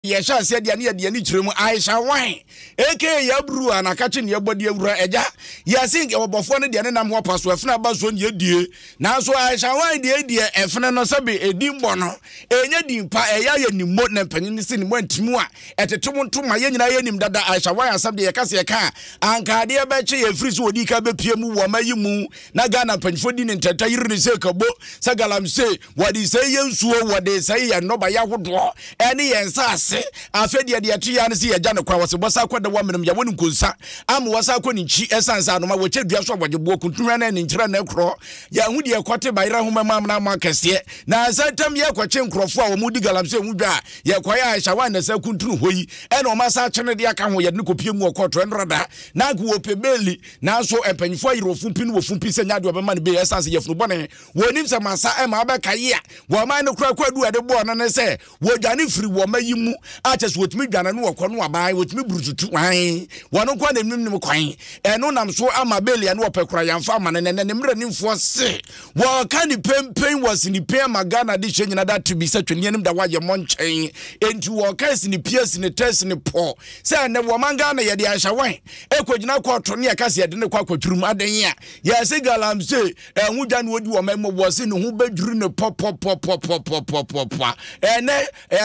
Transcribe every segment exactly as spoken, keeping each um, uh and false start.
Yesha said ya near the Nichrum, Aisha Huang. Aka Yabru and a catching your body of Raja. Ya think our Bofone the Anam Wapas were Fnabas one year dear. Now so Aisha Huang the idea, a Fnanosabi, a dimbono, a Yadim Pa, a Yayan Motan Penisin went to Mua at a tumult to my Yanim that Aisha Huang Sunday a Cassia, and Cardia Bachi, a free Wodika Piamu, Wamayu, Nagana Penfodin and Tatayri Sekabo, Sagalam say, what they say, you swear what they say, and no by Yahoo draw, any and sass. Afedi ade atuya nsi yaja no kwa wose bosa kwada wamenem ya wonu kunsa am wasa kwani chi esansa no ma weche dua so agbobo kuntunwa na ni nkira na kro ya hu de ekote bayira homa mam na ma kese na asatam ye kwache nkrofo a wo mudi galamse hu dwa ye kwaya Aisha Huang na sa kuntunu hoyi e no ma sa chene de aka ho ye ne kopie mu okoto nrada na go opebeli na so empanyfo ayirofu pinu wo fumpi se nyade obema ne be esansa ye funu bone wonim se masa e ma ba kaye wo ma ne kura kwadu ade bo no ne se wo dwane firi wo mayi mu aches wotimi dwana no wokɔ no abai wotimi burututu wan wono kwa na nim kwan eno nam so ama belia no opekura yamfa ama ne ne mra nimfo se wo ka ni pempen was ni pe magana de hyenyina da to bi se twene nim da waye monchen enti wo ka si ni pies ni test ni po se ne wo manga na ye de Aisha Huang ekogina kɔto ne akase de ne kwa kwatwurum adan ya ya se galamse enhu dwa no odi wo memo wo se ne hu badwuru ne pop pop pop pop pop pop pop ene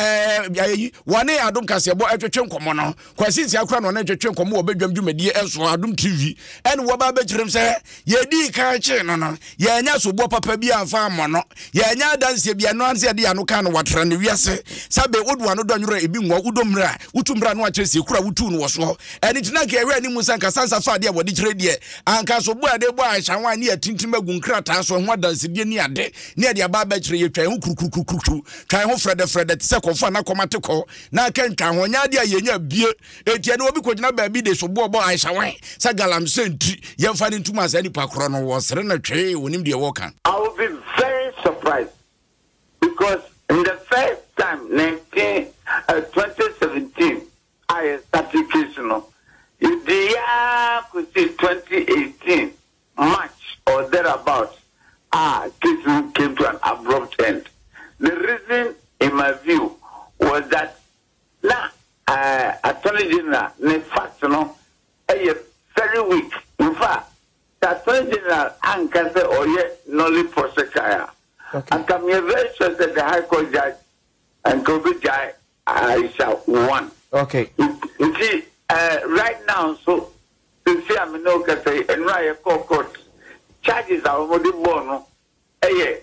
eh wane Adom kasebo etwetwe nkomo no kwasi sia kra no na etwetwe nkomo obedwam dwumadi eso Adom T V ene wo ba bekirem se ye di ka che no no ye nya so bo papa bi amfa amono ye nya danse bia no anse de ya no ka no watra ne wiase sabe odu ano donyoro ebi nwo udomra utumra no akere se kura wutu no wo so ene tina ka ewe ani musa nka sansa fa de wodi kire de anka so bo ade bo Aisha Huang ne atintim agun krata so ho danse de ni ade ne de ba ba kire ye twan ho kurukurukuruku twan ho frede frede se kofa na komate ko na kenka honya dia yenya bie etie no obi kogina ba bi de so bo bo Aisha Huang sa galamse nti ye fa ni ntuma sa ni pakro no wo sere na twe wonim de wo kan. I will be very surprised because in the first time nineteen uh, twenty seventeen I started case no in the year could say twenty eighteen March or thereabouts ah case came to an abrupt end. The reason in my view was that now uh, Attorney General in fact no a very weak. In fact the Attorney General anka say oye nolly prosecutor and come here very sure that the High Court judge and go be judge Aisha Huang. Okay. You see, uh, right now, so you see, I'm no can say and right court charges are already born. Eh,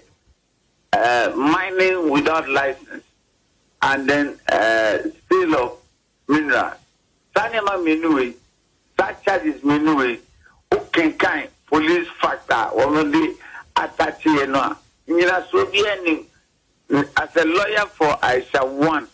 uh, mining without license and then uh, sale of minerals. Sanema minui, that charges minui. Who can kind police factor already attached you know. You know, so be any as a lawyer for Aisha Huang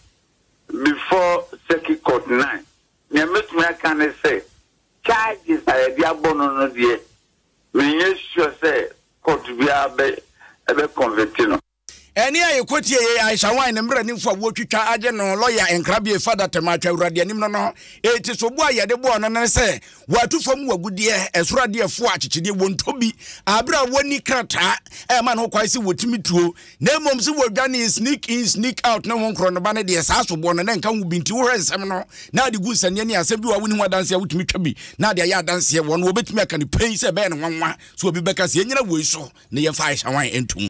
before Circuit Court nine. Me make me can say charges are dia bono no die. Me sure say court be abe abe convicted. Eni aye kwoti ye Aisha Huang ne mra nimfo wotwitwa age no lawyer enkrabie Effah Dartey matwa urade anim no no eti so bo ayede bo no ne se watu fam wagudie esorade efo achichide wontobi abra woni krata e ma no kwai se wotimi tuo na mom se wodwane sneak in sneak out na won kro no ba ne de sa so bo no na nka wubinti wo hensem no na de gu sane ne asem bi wa woni wadanse a wotimi twabi na de ya danse won wo betimi aka ne pen se be ne nwanwa so obi beka se enyina wo so ne ye fa Aisha Huang entum.